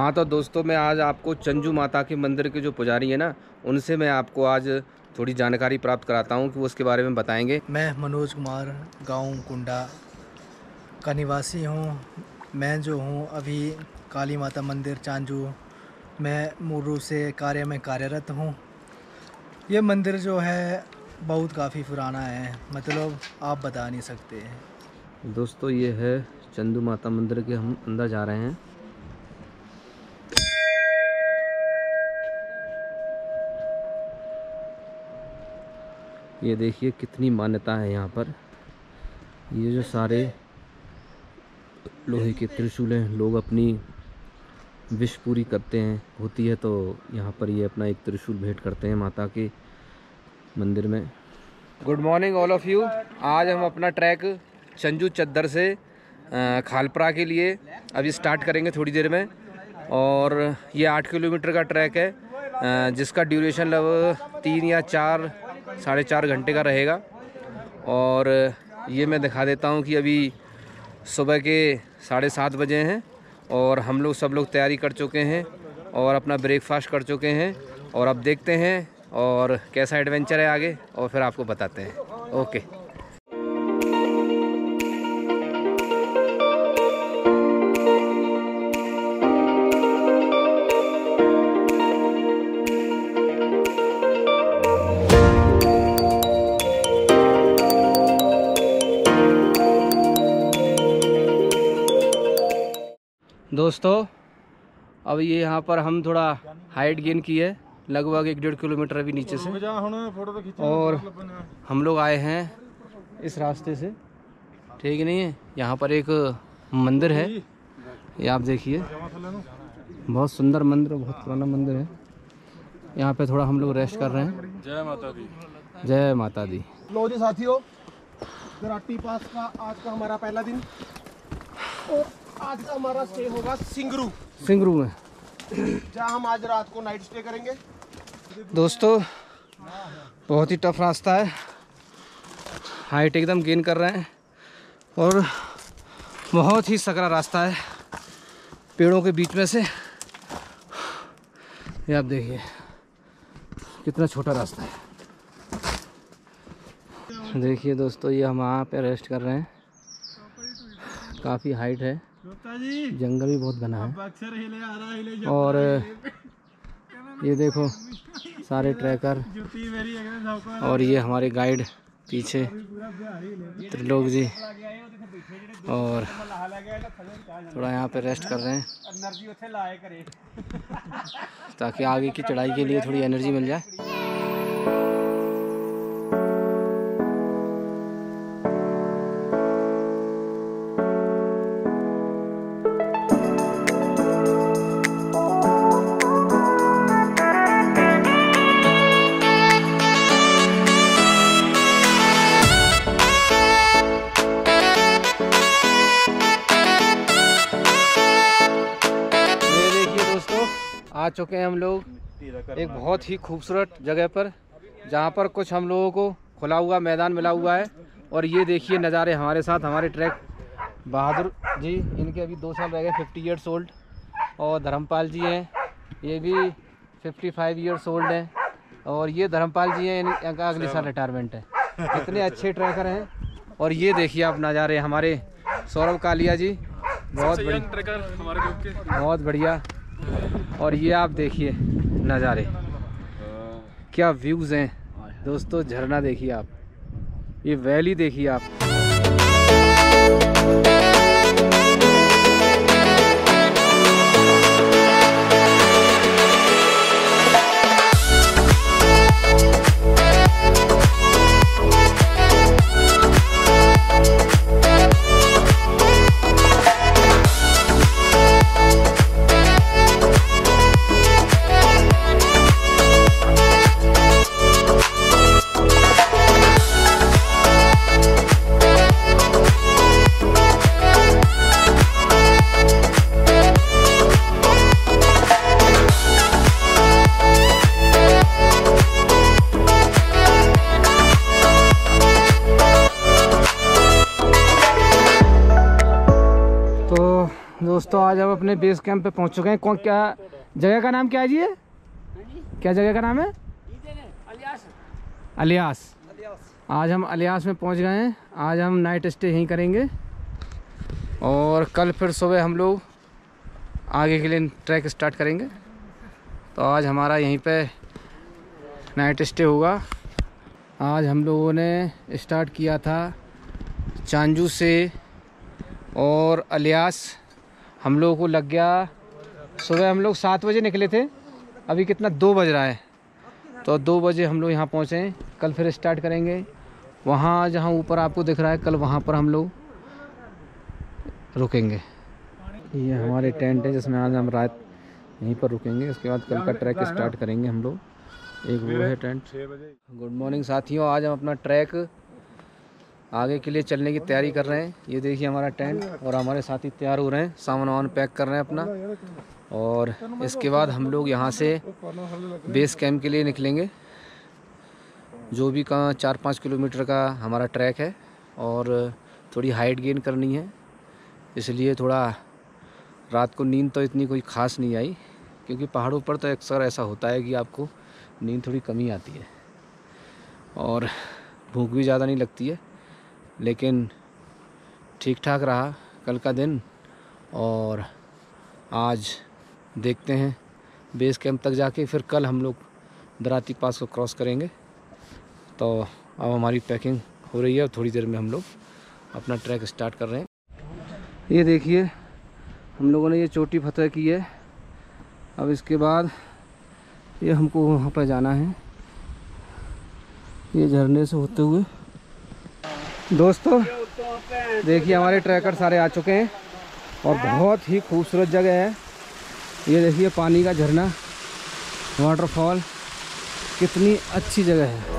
हाँ तो दोस्तों, मैं आज आपको चंजू माता के मंदिर के जो पुजारी है ना, उनसे मैं आपको आज थोड़ी जानकारी प्राप्त कराता हूँ कि वो उसके बारे में बताएंगे। मैं मनोज कुमार गांव कुंडा का निवासी हूँ। मैं जो हूँ अभी काली माता मंदिर चांजू में मूल रूप से कार्य में कार्यरत हूँ। ये मंदिर जो है बहुत काफ़ी पुराना है, मतलब आप बता नहीं सकते हैं। दोस्तों ये है चंदू माता मंदिर के, हम अंदर जा रहे हैं। ये देखिए कितनी मान्यता है यहाँ पर। ये जो सारे लोहे के त्रिशूल हैं, लोग अपनी विश पूरी करते हैं होती है तो यहाँ पर ये अपना एक त्रिशूल भेंट करते हैं माता के मंदिर में। Good morning all of you. आज हम अपना ट्रैक चंजू चद्दर से खालपरा के लिए अभी स्टार्ट करेंगे थोड़ी देर में। और ये 8 किलोमीटर का ट्रैक है, जिसका ड्यूरेशन लगभग 3 या 4 साढ़े 4 घंटे का रहेगा। और ये मैं दिखा देता हूँ कि अभी सुबह के 7:30 बजे हैं और हम लोग सब लोग तैयारी कर चुके हैं और अपना ब्रेकफास्ट कर चुके हैं। और अब देखते हैं और कैसा एडवेंचर है आगे, और फिर आपको बताते हैं। ओके। दोस्तों अब ये यहाँ पर हम थोड़ा हाइट गेन की है, लगभग 1-1.5 किलोमीटर अभी नीचे से। और हम लोग आए हैं इस रास्ते से, ठीक नहीं है। यहाँ पर एक मंदिर है, ये आप देखिए, बहुत सुंदर मंदिर, बहुत पुराना मंदिर है। यहाँ पे थोड़ा हम लोग रेस्ट कर रहे हैं। जय माता दी। जय माता दी। लो जी साथियों, गराटी पास का आज का हमारा पहला दिन और आज का हमारा स्टे होगा सिंगरू में, जहाँ हम आज रात को नाइट स्टे करेंगे। दोस्तों बहुत ही टफ रास्ता है, हाइट एकदम गेन कर रहे हैं और बहुत ही सकरा रास्ता है पेड़ों के बीच में से। ये आप देखिए कितना छोटा रास्ता है। देखिए दोस्तों, ये हम वहाँ पे रेस्ट कर रहे हैं। काफ़ी हाइट है, जंगल भी बहुत घना है। और ये देखो सारे ट्रैकर, और ये हमारे गाइड पीछे त्रिलोक जी, और थोड़ा यहाँ पे रेस्ट कर रहे हैं ताकि आगे की चढ़ाई के लिए थोड़ी एनर्जी मिल जाए। आ चुके हैं हम लोग एक बहुत ही खूबसूरत जगह पर, जहाँ पर कुछ हम लोगों को खुला हुआ मैदान मिला हुआ है। और ये देखिए नज़ारे, हमारे साथ हमारे ट्रैक बहादुर जी, इनके अभी 2 साल रह गए, 50 ईयर्स ओल्ड। और धर्मपाल जी हैं, ये भी 55 ईयर्स ओल्ड हैं। और ये धर्मपाल जी हैं, इनका अगले साल रिटायरमेंट है। इतने अच्छे ट्रैकर हैं। और ये देखिए आप नज़ारे, हमारे सौरभ कालिया जी, बहुत बढ़िया, बहुत बढ़िया। और ये आप देखिए नज़ारे, क्या व्यूज़ हैं दोस्तों। झरना देखिए आप, ये वैली देखिए आप। दोस्तों आज हम अपने बेस कैंप पे पहुंच चुके हैं। कौन क्या जगह का नाम क्या है जी? ये क्या जगह का नाम है? अलियास। आज हम अलियास में पहुंच गए हैं। आज हम नाइट स्टे यहीं करेंगे और कल फिर सुबह हम लोग आगे के लिए ट्रैक स्टार्ट करेंगे। तो आज हमारा यहीं पे नाइट स्टे होगा। आज हम लोगों ने स्टार्ट किया था चांजू से और अलियास हम लोगों को लग गया। सुबह हम लोग 7 बजे निकले थे, अभी कितना 2 बज रहा है। तो 2 बजे हम लोग यहाँ पहुँचे। कल फिर स्टार्ट करेंगे वहाँ जहाँ ऊपर आपको दिख रहा है, कल वहाँ पर हम लोग रुकेंगे। ये हमारे टेंट है जिसमें आज हम रात यहीं पर रुकेंगे। उसके बाद कल का ट्रैक स्टार्ट करेंगे हम लोग। एक वो है टेंट। गुड मॉर्निंग साथियों, आज हम अपना ट्रैक आगे के लिए चलने की तैयारी कर रहे हैं। ये देखिए हमारा टेंट और हमारे साथी तैयार हो रहे हैं, सामान वामान पैक कर रहे हैं अपना। और इसके बाद हम लोग यहाँ से बेस कैंप के लिए निकलेंगे, जो भी 4-5 किलोमीटर का हमारा ट्रैक है। और थोड़ी हाइट गेन करनी है, इसलिए थोड़ा रात को नींद तो इतनी कोई ख़ास नहीं आई, क्योंकि पहाड़ों पर तो अक्सर ऐसा होता है कि आपको नींद थोड़ी कमी आती है और भूख भी ज़्यादा नहीं लगती है। लेकिन ठीक ठाक रहा कल का दिन। और आज देखते हैं बेस कैंप तक जाके, फिर कल हम लोग दराती पास को क्रॉस करेंगे। तो अब हमारी पैकिंग हो रही है और थोड़ी देर में हम लोग अपना ट्रैक स्टार्ट कर रहे हैं। ये देखिए हम लोगों ने ये चोटी फतह की है। अब इसके बाद ये हमको वहाँ पर जाना है, ये झरने से होते हुए। दोस्तों देखिए हमारे ट्रैकर सारे आ चुके हैं और बहुत ही खूबसूरत जगह है। ये देखिए पानी का झरना, वाटरफॉल, कितनी अच्छी जगह है।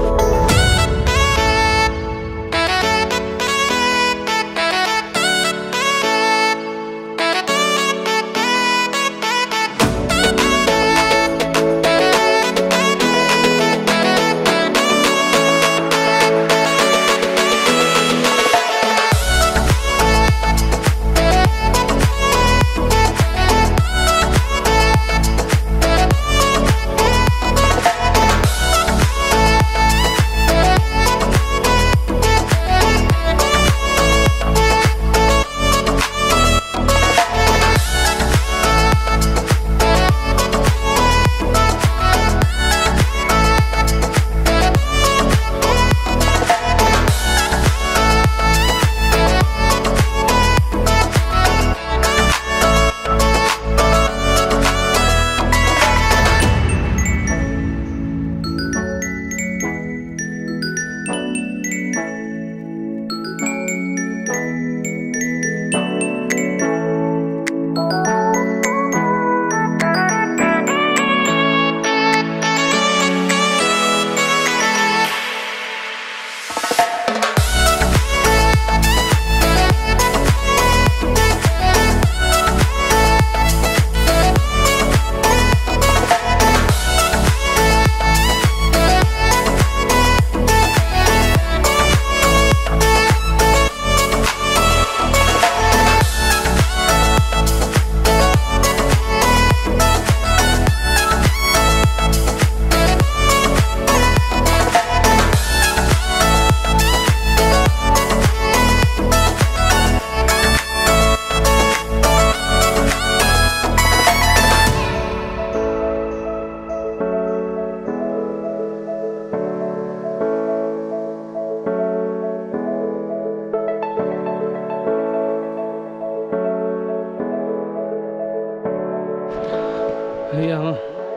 यहाँ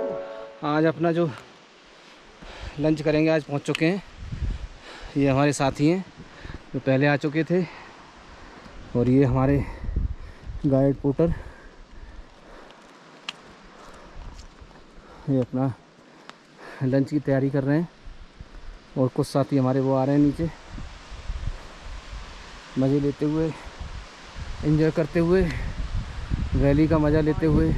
आज अपना जो लंच करेंगे, आज पहुँच चुके हैं। ये हमारे साथी हैं जो पहले आ चुके थे और ये हमारे गाइड पोर्टर। ये अपना लंच की तैयारी कर रहे हैं और कुछ साथी हमारे वो आ रहे हैं नीचे, मज़े लेते हुए, एंजॉय करते हुए, वैली का मज़ा लेते हुए।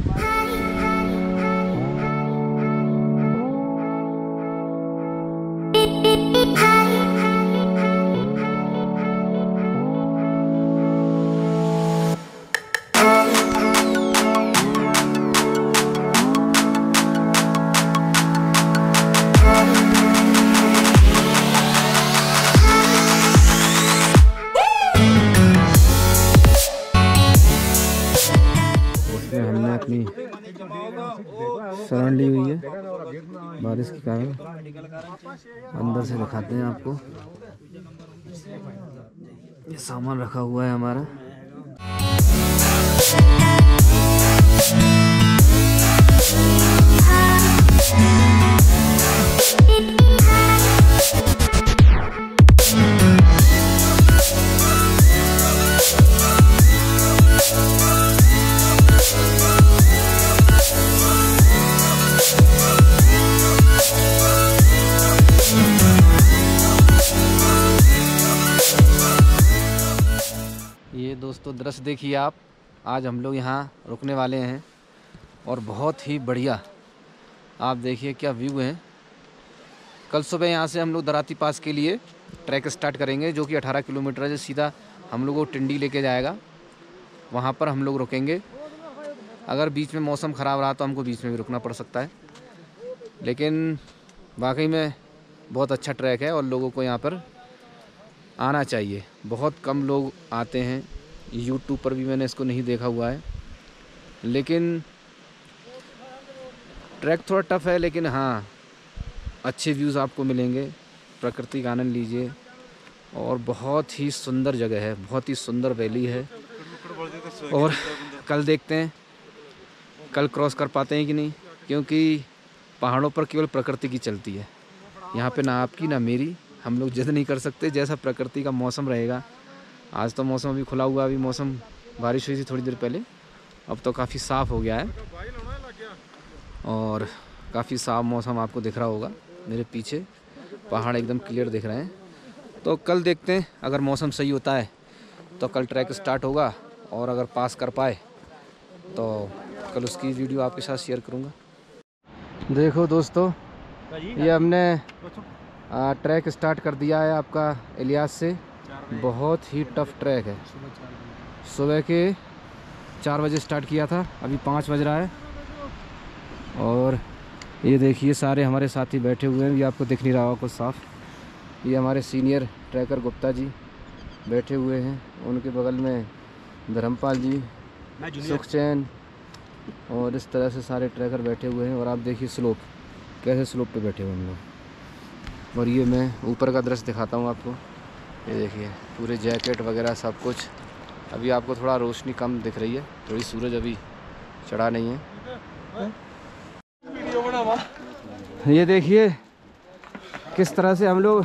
शरण ली हुई है बारिश के कारण। अंदर से दिखाते हैं आपको, ये सामान रखा हुआ है हमारा। ये दोस्तों दृश्य देखिए आप, आज हम लोग यहाँ रुकने वाले हैं और बहुत ही बढ़िया आप देखिए क्या व्यू है। कल सुबह यहाँ से हम लोग दराती पास के लिए ट्रैक स्टार्ट करेंगे जो कि 18 किलोमीटर है, जो सीधा हम लोग को टिंडी लेके जाएगा। वहाँ पर हम लोग रुकेंगे। अगर बीच में मौसम ख़राब रहा तो हमको बीच में भी रुकना पड़ सकता है, लेकिन वाकई में बहुत अच्छा ट्रैक है और लोगों को यहाँ पर आना चाहिए। बहुत कम लोग आते हैं, यूट्यूब पर भी मैंने इसको नहीं देखा हुआ है, लेकिन ट्रैक थोड़ा टफ है, लेकिन हाँ अच्छे व्यूज़ आपको मिलेंगे। प्रकृति का आनंद लीजिए और बहुत ही सुंदर जगह है, बहुत ही सुंदर वैली है। और कल देखते हैं कल क्रॉस कर पाते हैं कि नहीं, क्योंकि पहाड़ों पर केवल प्रकृति की चलती है। यहाँ पे ना आपकी ना मेरी, हम लोग जिद नहीं कर सकते। जैसा प्रकृति का मौसम रहेगा, आज तो मौसम अभी खुला हुआ, अभी मौसम बारिश हुई थी थोड़ी देर पहले, अब तो काफ़ी साफ़ हो गया है और काफ़ी साफ़ मौसम आपको दिख रहा होगा। मेरे पीछे पहाड़ एकदम क्लियर दिख रहे हैं। तो कल देखते हैं, अगर मौसम सही होता है तो कल ट्रैक स्टार्ट होगा, और अगर पास कर पाए तो कल उसकी वीडियो आपके साथ शेयर करूँगा। देखो दोस्तों, ये हमने ट्रैक स्टार्ट कर दिया है आपका इलियास से। बहुत ही टफ ट्रैक है। सुबह के 4 बजे स्टार्ट किया था, अभी 5 बज रहा है। और ये देखिए सारे हमारे साथी बैठे हुए हैं, ये आपको दिख नहीं रहा होगा कुछ साफ। ये हमारे सीनियर ट्रैकर गुप्ता जी बैठे हुए हैं, उनके बगल में धर्मपाल जी, सुखचैन, और इस तरह से सारे ट्रैकर बैठे हुए हैं। और आप देखिए स्लोप, कैसे स्लोप पे बैठे हुए हम लोग। और ये मैं ऊपर का दृश्य दिखाता हूँ आपको। ये देखिए पूरे जैकेट वगैरह सब कुछ। अभी आपको थोड़ा रोशनी कम दिख रही है, थोड़ी सूरज अभी चढ़ा नहीं है। ये देखिए किस तरह से हम लोग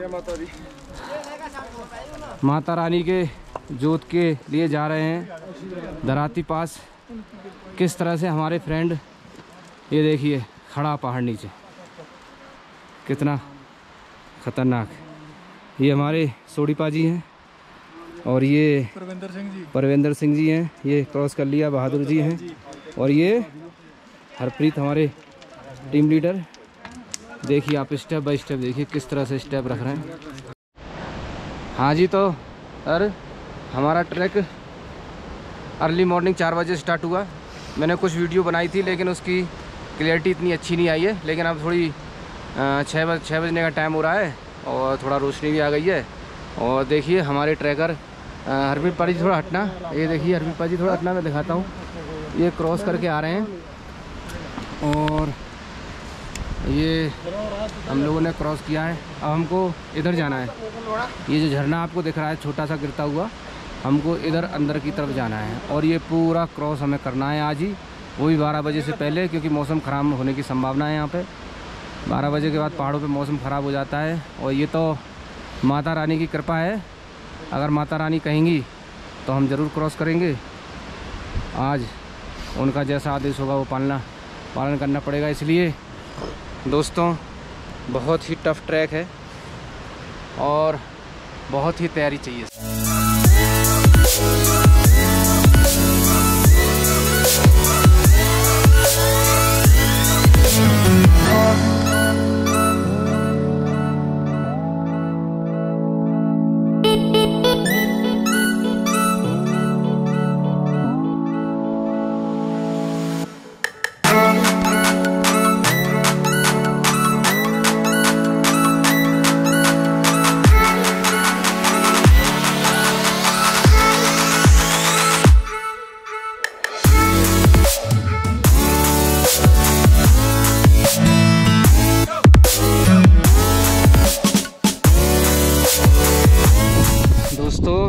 माता रानी के जोत के लिए जा रहे हैं दराती पास। किस तरह से हमारे फ्रेंड, ये देखिए खड़ा पहाड़ नीचे, कितना ख़तरनाक। ये हमारे सोडीपा जी हैं और ये परवेंद्र सिंह जी हैं, ये क्रॉस कर लिया, बहादुर जी हैं, और ये हरप्रीत हमारे टीम लीडर। देखिए आप स्टेप बाय स्टेप देखिए किस तरह से स्टेप रख रहे हैं। हाँ जी, तो सर हमारा ट्रैक अर्ली मॉर्निंग 4 बजे स्टार्ट हुआ। मैंने कुछ वीडियो बनाई थी, लेकिन उसकी क्लियरिटी इतनी अच्छी नहीं आई है। लेकिन अब थोड़ी 6 बजने का टाइम हो रहा है और थोड़ा रोशनी भी आ गई है। और देखिए हमारे ट्रैकर हरप्रीत पाजी थोड़ा हटना, ये देखिए हरप्रीत पाजी थोड़ा हटना, मैं दिखाता हूँ। ये क्रॉस करके आ रहे हैं और ये हम लोगों ने क्रॉस किया है। अब हमको इधर जाना है। ये जो झरना आपको दिख रहा है छोटा सा गिरता हुआ, हमको इधर अंदर की तरफ जाना है। और ये पूरा क्रॉस हमें करना है आज ही, वो भी 12 बजे से पहले, क्योंकि मौसम ख़राब होने की संभावना है यहाँ पे। 12 बजे के बाद पहाड़ों पे मौसम ख़राब हो जाता है। और ये तो माता रानी की कृपा है, अगर माता रानी कहेंगी तो हम ज़रूर क्रॉस करेंगे। आज उनका जैसा आदेश होगा वो पालन करना पड़ेगा। इसलिए दोस्तों बहुत ही टफ ट्रैक है और बहुत ही तैयारी चाहिए।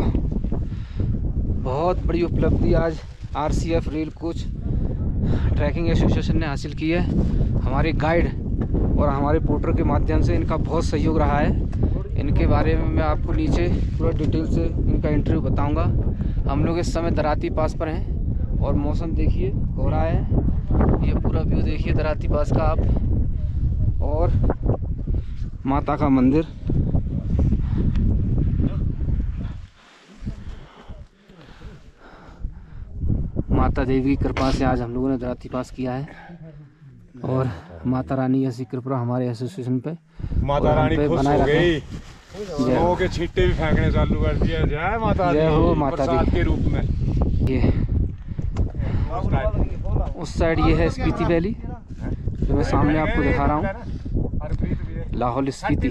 बहुत बड़ी उपलब्धि आज RCF rail coach tracking association ने हासिल की है। हमारे गाइड और हमारे पोर्टर के माध्यम से इनका बहुत सहयोग रहा है। इनके बारे में मैं आपको नीचे पूरा डिटेल से इनका इंटरव्यू बताऊंगा। हम लोग इस समय दराती पास पर हैं और मौसम देखिए कोहरा है। ये पूरा व्यू देखिए दराती पास का आप, और माता का मंदिर। माता देवी की कृपा से आज हम लोगों ने दराती पास किया है, और माता रानी ऐसी कृपा हमारे एसोसिएशन पे, माता रानी खुश हो गई। स्नो के छींटे भी फेंकने चालू कर दिया। जय माता दी। जय हो माता प्रसाद दी के रूप में। ये उस साइड ये है स्पीति वैली, जो मैं सामने आपको दिखा रहा हूँ, लाहौल स्पीति।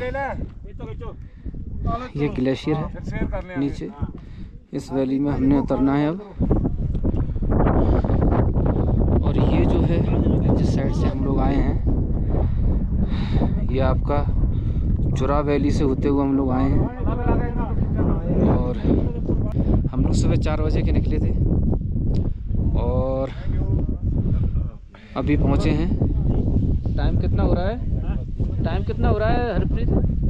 ये ग्लेशियर है नीचे, इस वैली में हमने उतरना है अब। और ये जो है जिस साइड से हम लोग आए हैं, ये आपका चुरा वैली से होते हुए हम लोग आए हैं। और हम लोग सुबह 4 बजे के निकले थे और अभी पहुँचे हैं। टाइम कितना हो रहा है? टाइम कितना हो रहा है हरप्रीत?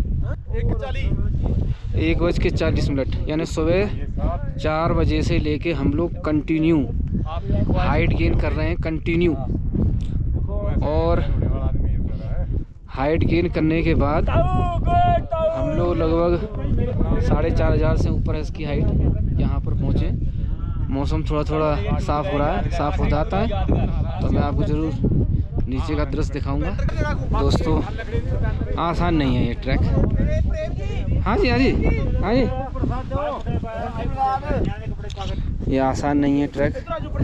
1:40, यानी सुबह 4 बजे से लेके हम लोग कंटिन्यू हाइट गेन कर रहे हैं, कंटिन्यू। और हाइट गेन करने के बाद हम लोग लगभग 4,500 से ऊपर है इसकी हाइट, यहाँ पर पहुँचे। मौसम थोड़ा साफ़ हो रहा है, साफ़ हो जाता है तो मैं आपको ज़रूर नीचे का दृश्य दिखाऊंगा। दोस्तों आसान नहीं है ये ट्रैक। हाँ जी, हाँ जी, हाँ जी, ये आसान नहीं है ट्रैक।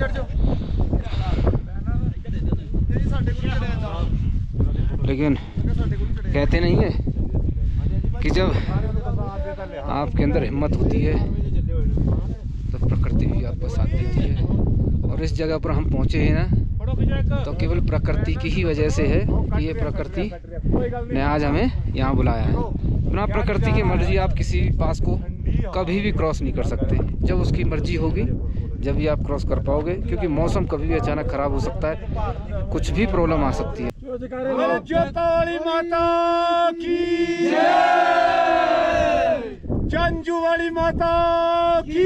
लेकिन कहते नहीं है कि जब आपके अंदर हिम्मत होती है तो प्रकृति भी आपका साथ देती है। और इस जगह पर हम पहुँचे हैं ना, तो केवल प्रकृति की ही वजह से है कि ये प्रकृति ने आज हमें यहाँ बुलाया है। बिना प्रकृति की मर्जी आप किसी भी पास को कभी भी क्रॉस नहीं कर सकते। जब उसकी मर्जी होगी जब भी आप क्रॉस कर पाओगे, क्योंकि मौसम कभी भी अचानक ख़राब हो सकता है, कुछ भी प्रॉब्लम आ सकती है। जोतावाली माता की जय, चंजू वाली माता की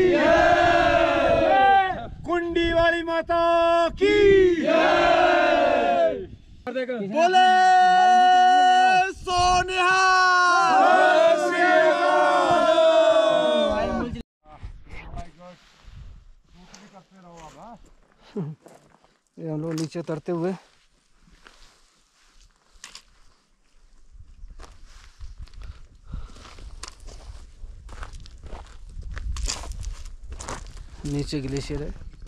जय, कुंडी वाली माता की जय। बोले सोनिहा। ये हम लोग नीचे उतरते हुए नीचे ग्लेशियर है।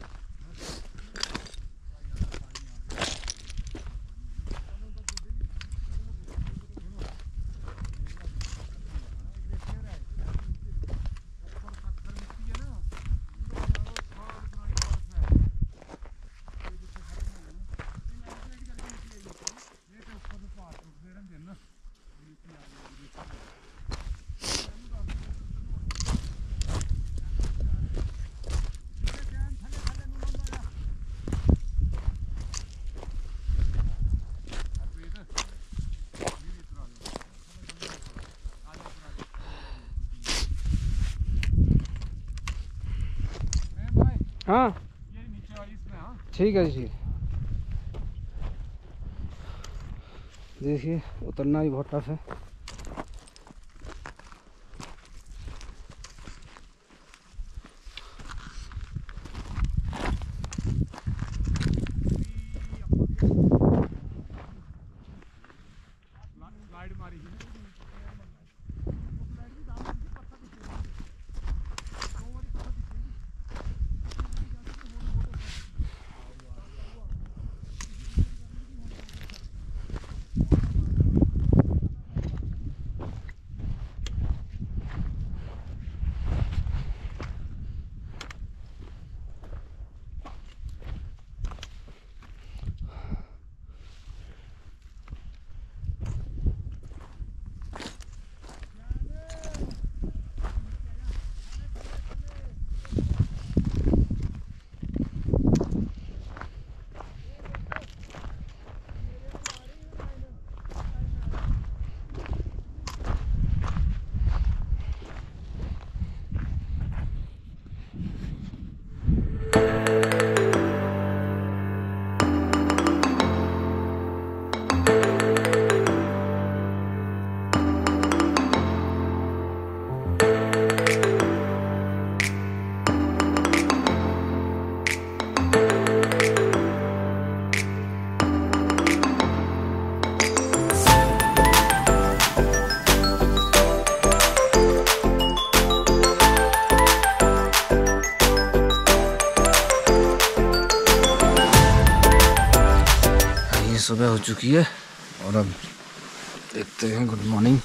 हाँ ठीक है जी। देखिए उतरना भी बहुत टफ है। सुबह हो चुकी है और अब देखते हैं। Good morning.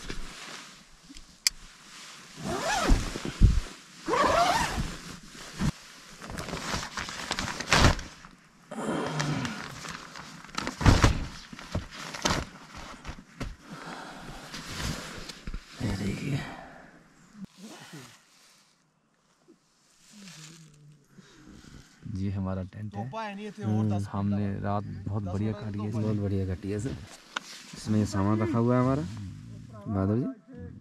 ये हमारा टेंट है। हमने रात बहुत बढ़िया काटी है, बहुत बढ़िया काटी है सर। इसमें सामान रखा हुआ है हमारा माधव जी।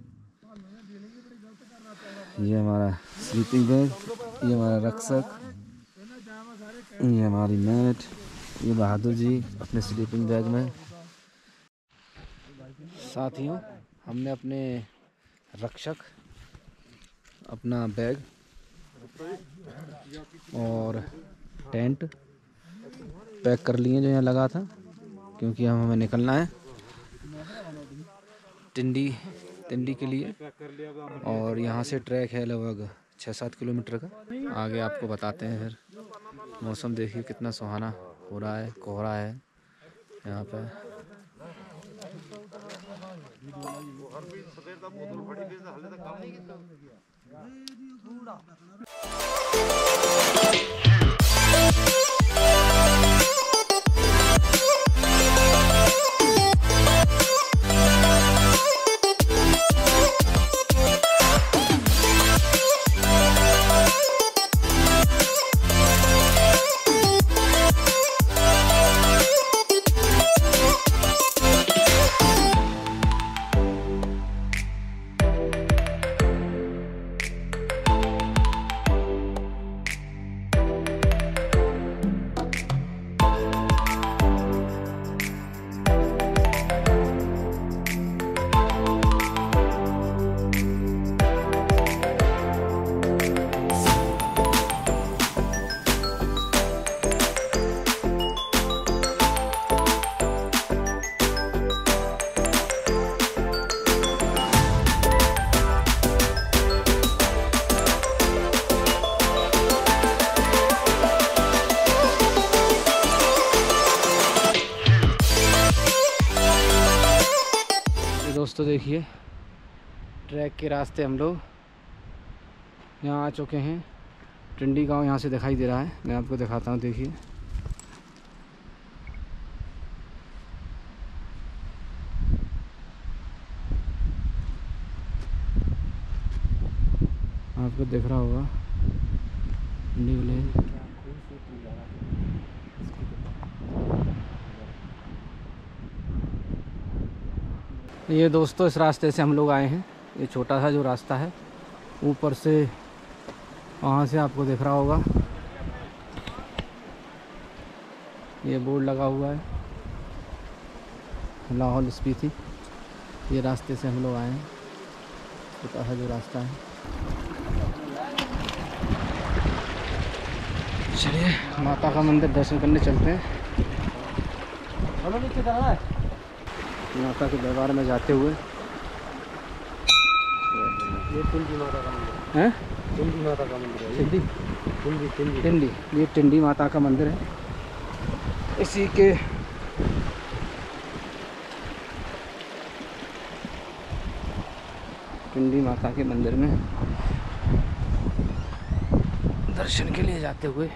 ये हमारा स्लीपिंग बैग, ये हमारा रक्षक, ये हमारी मैट, ये बहादुर जी अपने स्लीपिंग बैग में। साथियों, हमने अपने रक्षक, अपना बैग और टेंट पैक कर लिए जो यहाँ लगा था, क्योंकि हमें निकलना है टिंडी के लिए। और यहाँ से ट्रैक है लगभग 6-7 किलोमीटर का। आगे आपको बताते हैं। फिर मौसम देखिए कितना सुहाना हो रहा है, कोहरा है यहाँ पे। दोस्तों देखिए, ट्रैक के रास्ते हम लोग यहाँ आ चुके हैं। टिंडी गांव यहाँ से दिखाई दे रहा है, मैं आपको दिखाता हूँ। देखिए आपको दिख रहा होगा टिंडी विलेज। ये दोस्तों इस रास्ते से हम लोग आए हैं। ये छोटा सा जो रास्ता है, ऊपर से वहाँ से आपको दिख रहा होगा ये बोर्ड लगा हुआ है लाहौल स्पीति। ये रास्ते से हम लोग आए हैं, छोटा सा जो रास्ता है। चलिए माता का मंदिर दर्शन करने चलते हैं। माता के दरबार में जाते हुए। ये टिंडी माता का मंदिर हैं? टिंडी माता का मंदिर है। टिंडी, ये टिंडी माता का मंदिर है। इसी के टिंडी माता के मंदिर में दर्शन के लिए जाते हुए।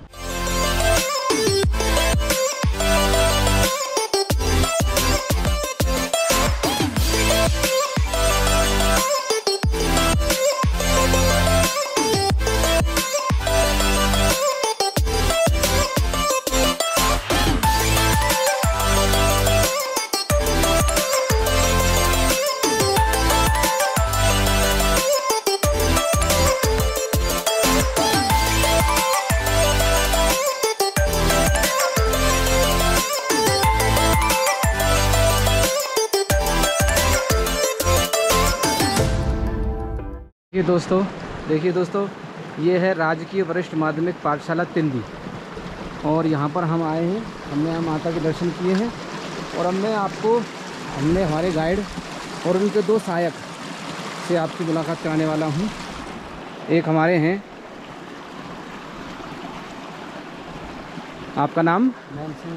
देखिए दोस्तों, ये है राजकीय वरिष्ठ माध्यमिक पाठशाला तिंदी। और यहाँ पर हम आए हैं, हमने यहाँ माता के दर्शन किए हैं। और हमने हमारे गाइड और उनके 2 सहायक से आपकी मुलाकात कराने वाला हूँ। एक हमारे हैं, आपका नाम?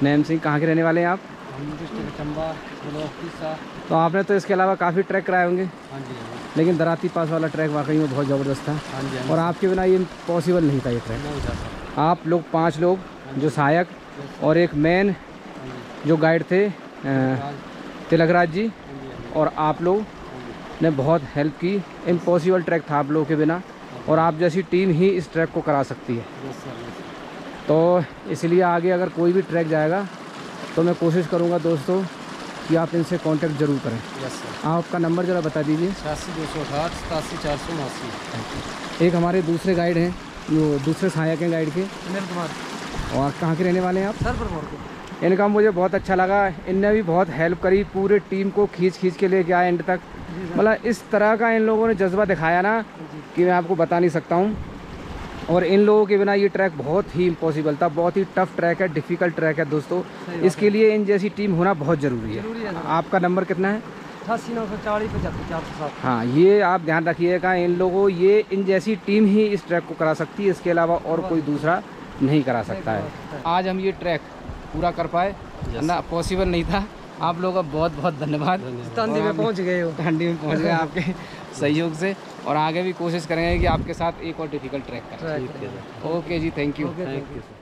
नैम सिंह, कहाँ के रहने वाले हैं आप? हम डिस्ट्रिक्ट चंबा तो आपने तो इसके अलावा काफ़ी ट्रैक कराए होंगे, हाँ जी लेकिन दराती पास वाला ट्रैक वाकई में बहुत ज़बरदस्त था हाँ जी और आपके बिना ये पॉसिबल नहीं था ये ट्रैक। नहीं था सर। आप लोग 5 लोग जो सहायक और एक मेन जो गाइड थे तिलकराज जी, और आप लोग ने बहुत हेल्प की। इम्पॉसिबल ट्रैक था आप लोगों के बिना, और आप जैसी टीम ही इस ट्रैक को करा सकती है। तो इसलिए आगे अगर कोई भी ट्रैक जाएगा तो मैं कोशिश करूँगा दोस्तों कि आप इनसे कांटेक्ट ज़रूर करें। Yes sir. आपका नंबर ज़रा बता दीजिए। 86 268 87 479। एक हमारे दूसरे गाइड हैं, जो दूसरे सहायक हैं गाइड के, अनिल कुमार। और कहाँ के रहने वाले हैं आप? सर पर इनका मुझे बहुत अच्छा लगा, इनने भी बहुत हेल्प करी, पूरे टीम को खींच के लेके आए एंड तक। मतलब इस तरह का इन लोगों ने जज्बा दिखाया ना कि मैं आपको बता नहीं सकता हूँ। और इन लोगों के बिना ये ट्रैक बहुत ही इम्पॉसिबल था, बहुत ही टफ ट्रैक है, डिफ़िकल्ट ट्रैक है दोस्तों। इसके लिए इन जैसी टीम होना बहुत ज़रूरी है। आपका नंबर कितना है? 88 940 75 407। हाँ, ये आप ध्यान रखिएगा, इन लोगों ये इन जैसी टीम ही इस ट्रैक को करा सकती है, इसके अलावा और कोई दूसरा नहीं करा सकता है। आज हम ये ट्रैक पूरा कर पाए ना, पॉसिबल नहीं था। आप लोगों का बहुत बहुत धन्यवाद। ठंडी में पहुंच गए हो। ठंडी में पहुंच गए आपके सहयोग से, और आगे भी कोशिश करेंगे कि आपके साथ एक और डिफिकल्ट ट्रैक करें। ओके जी, थैंक यू।